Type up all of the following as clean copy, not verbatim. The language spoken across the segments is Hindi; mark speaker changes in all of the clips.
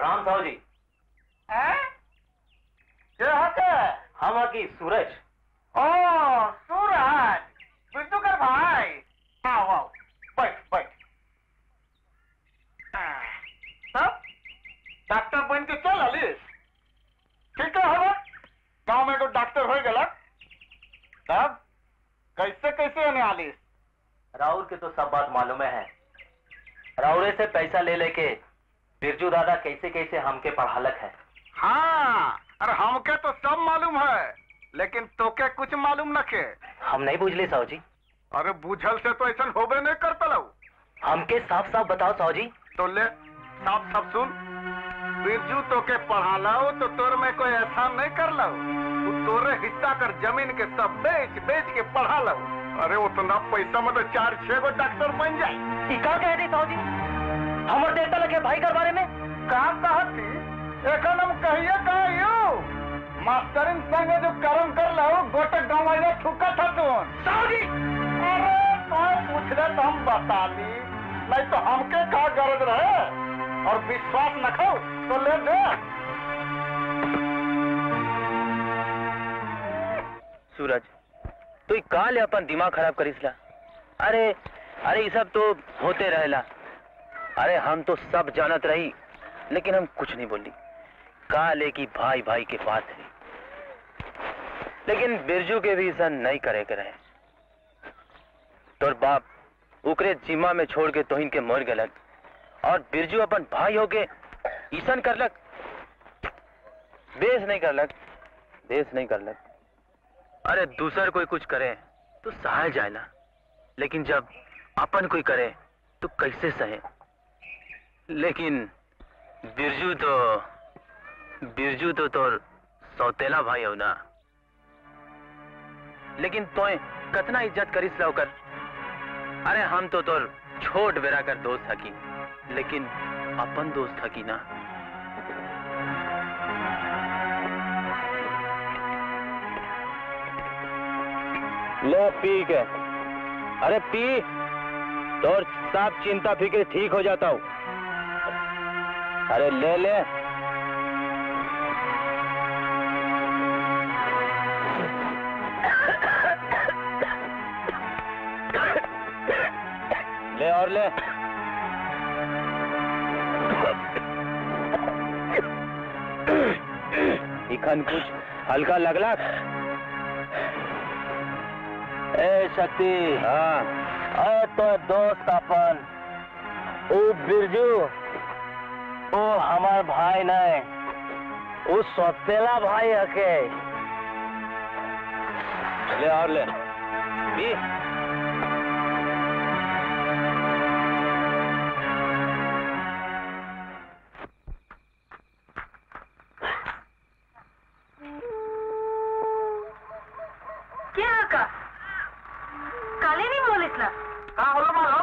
Speaker 1: प्रणाम साहू जी।
Speaker 2: क्या होते?
Speaker 1: हम की सूरज।
Speaker 2: ओ सूरज, बिट्टू कर भाई। आओ आओ, बैठ बैठ। तब डॉक्टर बन के चल आलिस। ठीक है हवा गाँव में को डॉक्टर हो गया। तब कैसे कैसे होने आलिस?
Speaker 1: राउर के तो सब बात मालूम है। राउरे से पैसा ले लेके बिरजू दादा कैसे कैसे हमके पढ़ालक है।
Speaker 2: हाँ, अरे हमके तो सब मालूम है, लेकिन तोके कुछ मालूम न के।
Speaker 1: हम नहीं बुझले साहू जी।
Speaker 2: अरे बुझल से तो ऐसा होबे नहीं करता लो।
Speaker 1: हमके साफ साफ बताओ साहू जी।
Speaker 2: तो ले साफ साफ सुन। बिरजू तोके पढ़ा लो तो तोर में कोई एहसान नहीं कर लो। तोरे हिस्सा कर जमीन के सब बेच बेच के पढ़ा लो। अरे उतना पैसा में तो 4-6 गो डॉक्टर बन जाए।
Speaker 1: क्या कह दी साहू जी? हमर देवता लगे भाई के बारे में
Speaker 2: काम कहती एक हम कहिए कहो मास्टरिन संग जो कर्म कर लो गोटे गाँव में ठुका था तुम साहू जी। अरे पूछ रहे तो हम बता दी, नहीं तो हमके का गरज रहे। और विश्वास न खाओ तो ले दे।
Speaker 1: सूरज तू काल अपन दिमाग खराब करिसला। अरे अरे ये सब तो होते रहेला। अरे हम तो सब जानत रही, लेकिन हम कुछ नहीं बोली। काले की भाई भाई के बात है, लेकिन बिरजू के भी ऐसा नहीं करे के रहे। तोर बाप उकरे जिम्मा में छोड़ के तोहिन के मर गलक, और बिरजू अपन भाई होके ईसन करलक। बेस नहीं करलक, देश नहीं करलक। अरे दूसर कोई कुछ करे तो सहाय जायला, लेकिन जब अपन कोई करे तो कैसे सहे। लेकिन बिरजू तो तोर सौतेला भाई हो ना। लेकिन तोय कितना इज्जत करिस लौकर। अरे हम तो तोर छोट बेरा कर दोस्त हकी, लेकिन अपन दोस्त हकी ना। ले पी के। अरे पी, तोर सब चिंता फिक्र ठीक हो जाता हूँ। अरे ले ले। ले और ले। इखन कुछ हल्का लगला। ए शक्ति। हाँ। अरे तो दोस्त अपन ओ बिरजू, ओ हमार भाई नहीं, वो सौतेला भाई हके। ले और ले भी।
Speaker 3: क्या का काले नहीं बोलिस ना?
Speaker 2: हाँ बोलो मालो।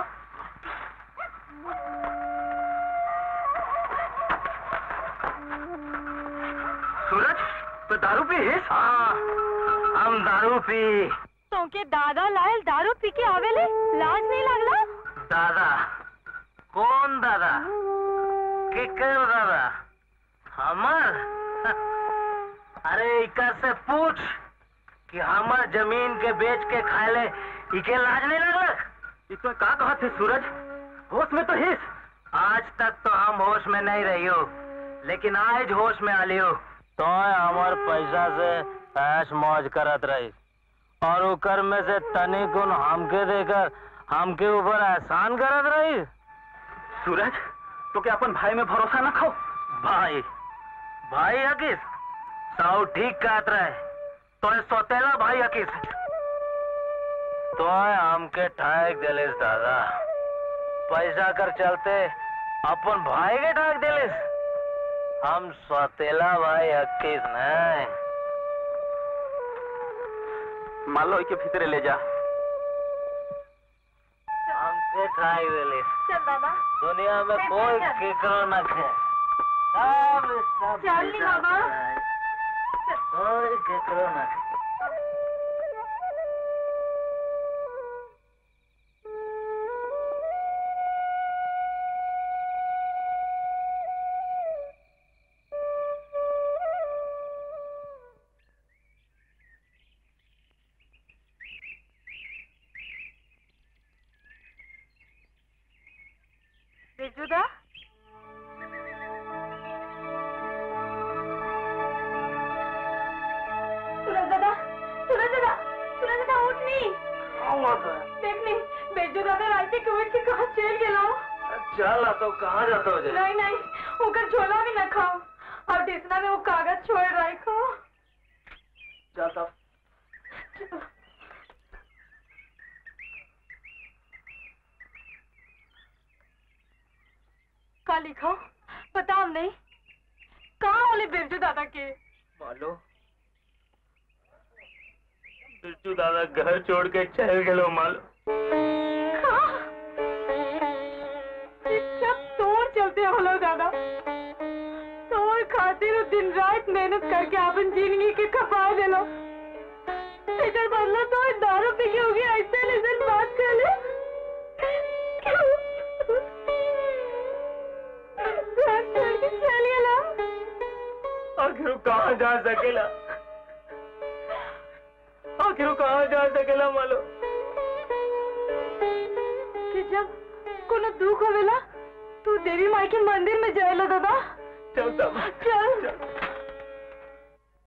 Speaker 2: सूरज तो दारू पी है? हाँ हम दारू पी।
Speaker 3: तो के दादा लायल दारू पी के आवेले, लाज नहीं लगला?
Speaker 2: दादा? कौन दादा? केकर दादा? हमार? अरे इका से पूछ कि हमार जमीन के बेच के खाए ले इके लाज नहीं लगलक? इसमें का कहा थे सूरज? होश में तो हिस। आज तक तो हम होश में नहीं रही हो, लेकिन आज होश में आ लियो।
Speaker 1: तो हमार पैसा से ऐश मौज करत रही, और उकर में से तनी गुण हमके देकर हमके ऊपर एहसान करत रही।
Speaker 2: सूरज तो क्या अपन भाई में भरोसा न खाओ?
Speaker 1: भाई भाई हकीस साउ ठीक कहत रहे। तो सौतेला भाई हकीस तो हमके ठग दिलिस दादा। पैसा कर चलते अपन भाई के ठग दिलिस। हम सौतेला भाई हकीस नहीं।
Speaker 2: मान लो इके भीतरे ले जा।
Speaker 1: हमके ठग दिलिस।
Speaker 3: चल दादा।
Speaker 1: दुनिया में कोई केकरो न खे। सब
Speaker 3: चल ली बाबा।
Speaker 1: कोई केकरो न खे।
Speaker 3: बिरजू दा सूरज दादा उठ नहीं देखनी बिरजू दादा राइते कमेट के कहा चल गेला
Speaker 2: चल तो कहाँ जाता हो जाए?
Speaker 3: नहीं ओकर झोला भी न खाओ और टिसना में वो कागज छोड़ रखो
Speaker 2: जाता
Speaker 3: का लिखो पता हम नहीं कहाँ वाले बिरजू दादा के
Speaker 2: मालो बिरजू दादा घर छोड़ के चल गए मालो
Speaker 3: चलते हो लो दादा तोर खातिर दिन रात मेहनत करके अपन जिंदगी के कपा दे लो इधर बदला तो दारू पी के होगी ऐसे लेकिन बात कर ले चलिए
Speaker 2: आखिर कहाँ जा सकेला मालो
Speaker 3: कि जब कोनो दुख होवेला तू देवी माई के मंदिर में जाएला दादा
Speaker 2: चल
Speaker 3: चल